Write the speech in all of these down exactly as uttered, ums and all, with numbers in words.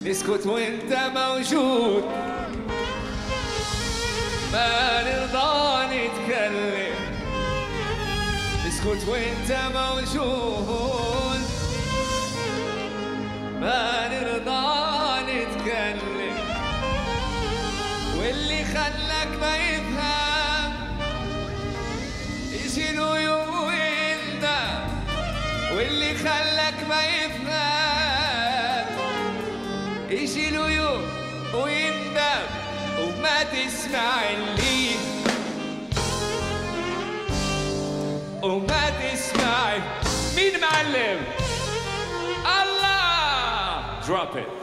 نسكت وانت موجود، ما نرضى نتكلم. نسكت وانت موجود، ما نرضى نتكلم. واللي خلاك ما يفهم يجي له يوم ويندم. واللي خلاك ما يفهم يجي له يوم ويندم وما تسمع اللي وما تسمع. مين معلم؟ الله. Drop it.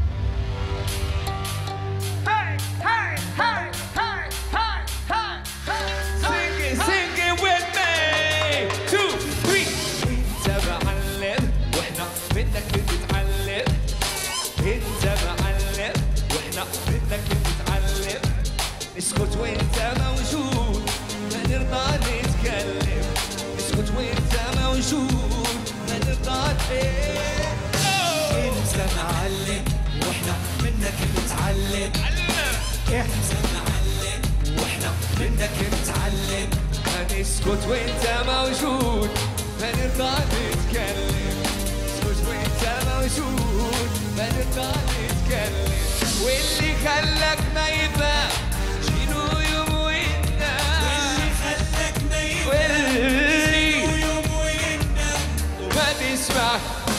Hey, hey, hey, hey, hey, hey, hey. Sing it, sing it with me. Two, three. انت معلم واحنا منك بنتعلم. انت معلم واحنا منك بنتعلم. نسكت وانت موجود، ما نرضى نتكلم. نسكت وانت موجود، ما نرضى نتكلم. انت معلم واحنا منك بنتعلم. انت معلم واحنا منك بنتعلم. نسكت وانت موجود، ما نرضى نتكلم. نسكت وانت موجود، ما نرضى نتكلم. واللي خلاك ما يفهم شنو يوم ويندم. واللي خلاك ما يفهم شنو يوم ويندم وما تسمع.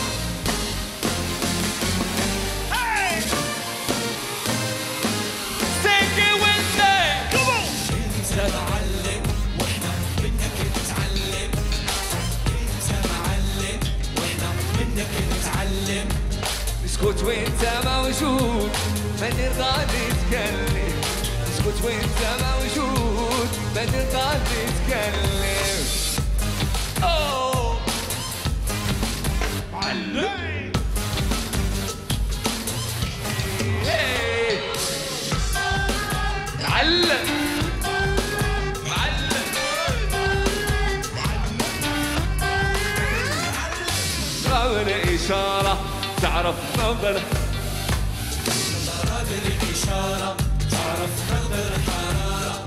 انت معلم واحنا منك نتعلم. انت معلم واحنا منك نتعلم. نسكت وانت موجود، ما نرضى نتكلم. نسكت وانت موجود، ما نرضى نتكلم. اوه معلم. معلم إشارة تعرف نظر. نظرات الإشارة تعرف نظر حرارة.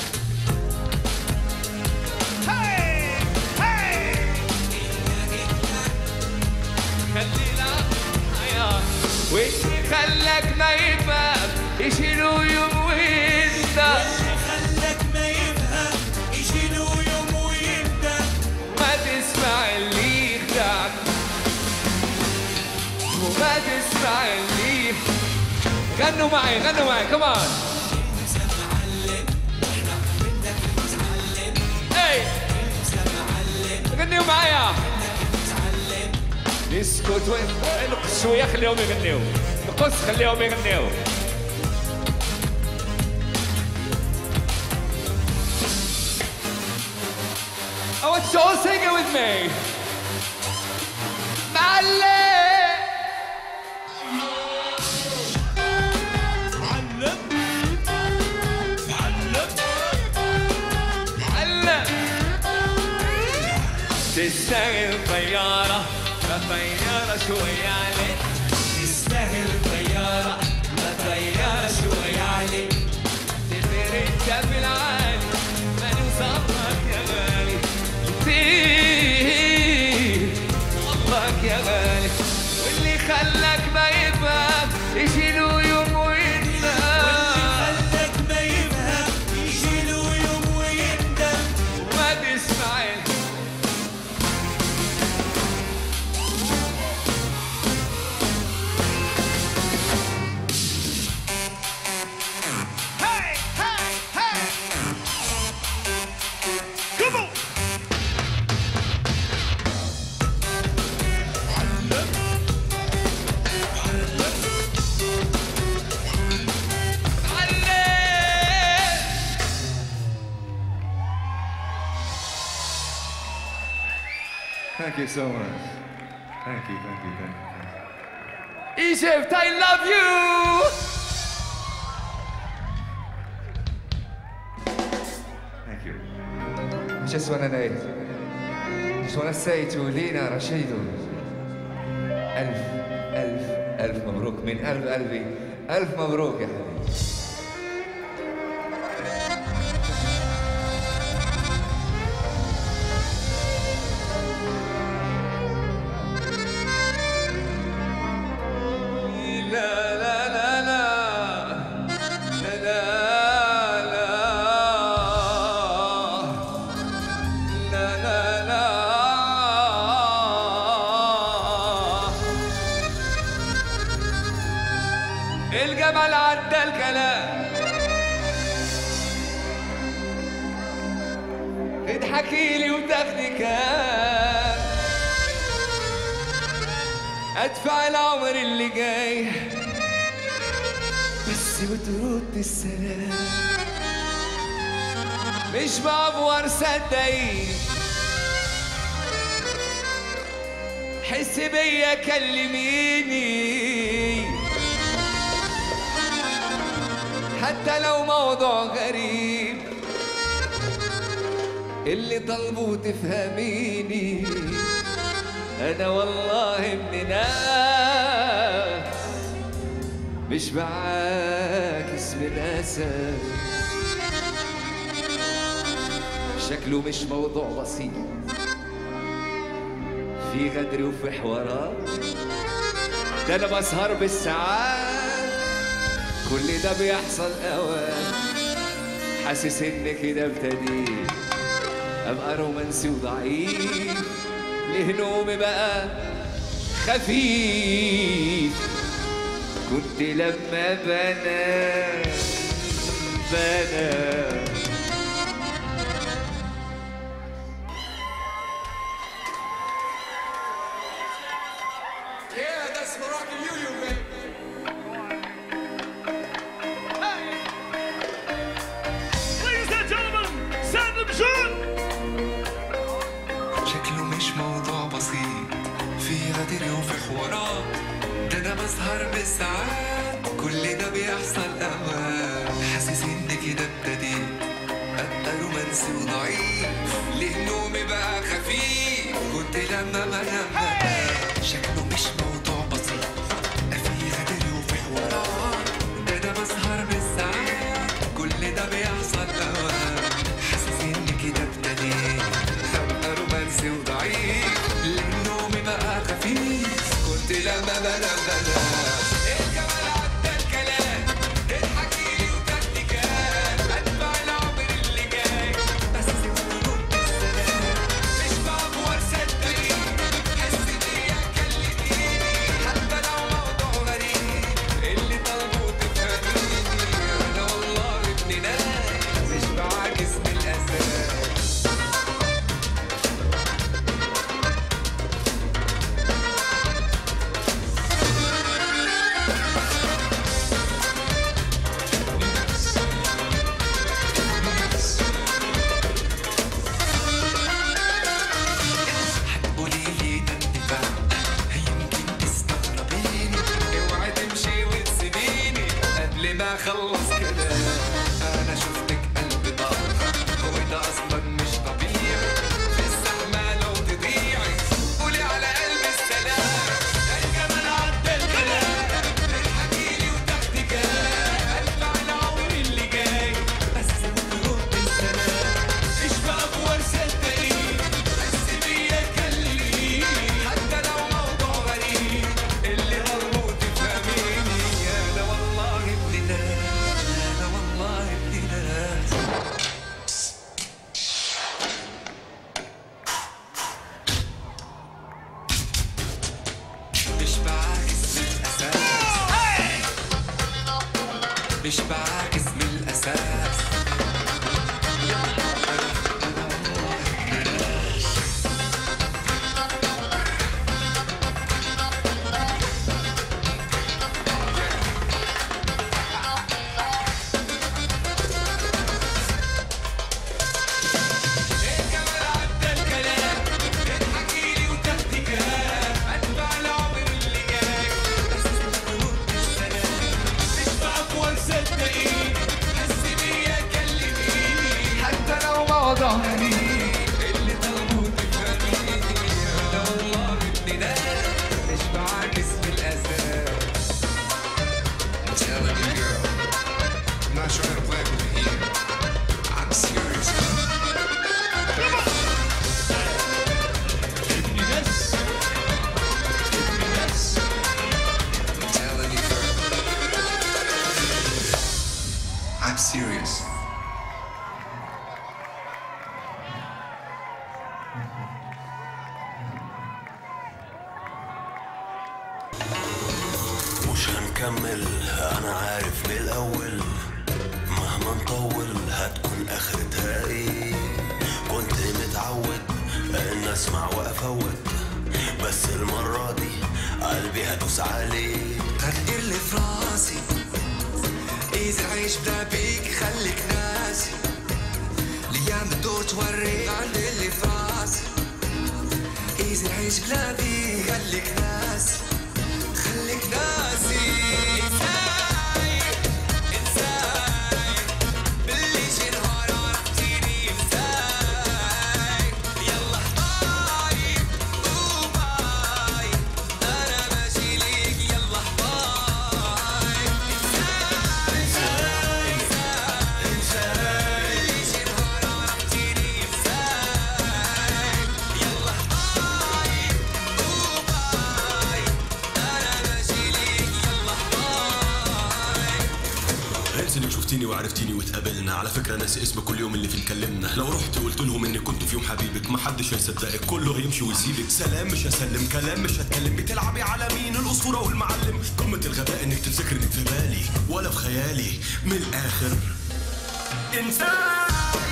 هاي هاي خلينا حياة. واللي خلاك ما يفهم يجي له يوم ويندم. واللي خلاك ما يفهم يجي له يوم ويندم. ما تسمع اللي يخدعك وما تسمع اللي. غنوا معي غنوا معي كمان. انت معلم واحنا منك نتعلم. اي انت معلم غنوا معايا. منك نتعلم. نسكت وين نقص شويه خليهم يغنيو. نقص خليهم يغنيو. I want you all sing it with me. معلم. تستاهل طيارة لا طيارة شوي عليك. تستاهل طيارة لا طيارة شوي عليك. تطير انت في العالي ما نوصل لك يا غالي. تطير والله يا غالي. واللي خلاك ما يفهم يجي له يوم ويندم. واللي خلاك ما يفهم يجي له يوم ويندم وما تسمع. Thank you so much. Thank you, thank you, thank you. Egypt, I love you! Thank you. I just want to just want to say to Lina Rashidu, ألف ألف ألف مبروك من قلب قلبي، ألف مبروك يا حبيبي. الجمل عدى الكلام، اضحكي لي وتاخدي كام، ادفع العمر اللي جاي بس وترد السلام. مش بعبور صدقيني، حس بيا كلميني، حتى لو موضوع غريب اللي طلبوا تفهميني. أنا والله ابن ناس مش بعاكس من أسف، شكله مش موضوع بسيط، في غدر وفي حوارات، ده أنا بسهر بالساعات، كل ده بيحصل أوان، حاسس إن كده ابتديت أبقى رومانسي وضعيف، ليه نومي بقى خفيف. كنت لما بنام بنام Yeah, that's Moroccan Yo-Yo, baby. Ladies and gentlemen, Sandem June. شكله مش موضوع بسيط، في غدر وفي حوارات، ده انا بسهر بالساعات، كل ده بيحصل اوقات، حاسس ان كده ابتديت ابقى رومانسي وضعيف، ليه نومي بقى خفيف. كنت لما بنام شكله مش موضوع بسيط، في غدر وفي حوارات، ده انا بسهر بالساعات، كل ده بيحصل اوقات، حاسس ان كده ابتديت ابقى رومانسي وضعيف، ليه نومي بقى خفيف. كنت لما بنام بنام الجمال عدى الكلام، اضحكي لي وتاخدي كام، اتبع العمر اللي جاي بس وترد السلام. مش بعبور صدقيني، حس بيا كلميني، حتى لو موضوع غريب اللي طلبوا تفهميني. انا والله ابن ناس مش بعاكس من الاساس. هتقولي لي ده اندفاع، يمكن تستغربيني، اوعي تمشي وتسيبيني قبل ما اخلص كلام. انا شفتك قلبي ضاع، وده اصلا مش طبيعي، في الزحمه لو تضيعي قولي على قلبي السلام. الجمال عدى الكلام، اضحكي لي وتاخدي كام، اتبع العمر اللي جاي بس وترد السلام. مش بعبور صدقيني، حس بيا كلميني، حتى لو موضوع غريب اللي طلبوا تفهميني. انا والله ابن ناس، انا والله ابن ناس. مش بعاكس من الاساس، مش بعاكس من الاساس. الجمال عدى الكلام، اضحكي لي وتاخدي كام، اتبع العمر اللي جاي بس وترد السلام. مش بعبور صدقيني، حس بيا كلميني، حتى لو serious. مش هنكمل انا عارف من الاول مهما نطول هتكون اخرتها ايه. كنت متعود ان اسمع وافوت بس المرة دي قلبي هدوس عليه. تغير اللي في راسي اذا عيش بلا بيك خليك ناسي. الايام تدور توريك عندي اللي في راسي اذا عيش بلا بيك خليك ناسي خليك ناسي. انك شفتيني وعرفتيني واتقابلنا. على فكره ناسي اسمك كل يوم اللي فيه اتكلمنا. لو رحت قلت لهم اني كنت في يوم حبيبك محدش هيصدقك، كله هيمشي ويسيبك. سلام مش هسلم، كلام مش هتكلم. بتلعبي على مين؟ الاسطوره والمعلم. قمه الغباء انك تفتكر انك في بالي ولا في خيالي. من الاخر انسان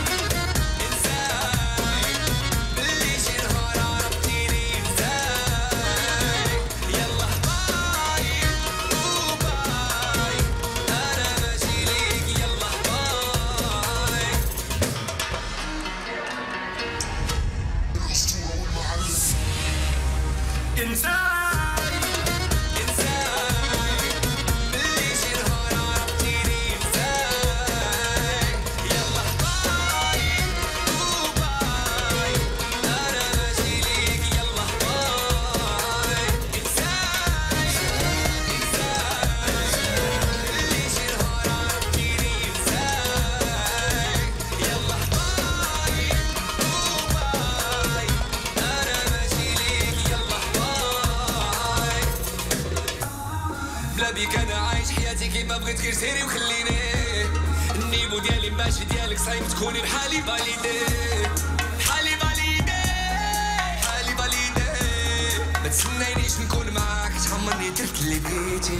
بيك انا عايش حياتي كيما بغيت غير سيري وخليني. النيفو ديالي ماشي ديالك صايب تكوني بحالي باليدي بحالي باليدي بحالي باليدي. ما تسنينيش نكون معاك تحمرني درت اللي بغيتي.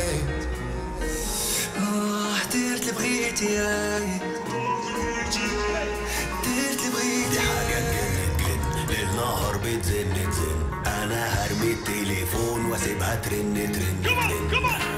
اه درت اللي بغيتي درت اللي بغيتي. دي حاجة تجن تجن ليل نهار بتزن تزن. انا هرمي التليفون واسيبها ترن ترن ترن.